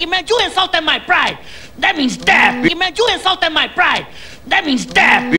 Man, you insulted my pride. That means death. Man, you insulted my pride. That means death.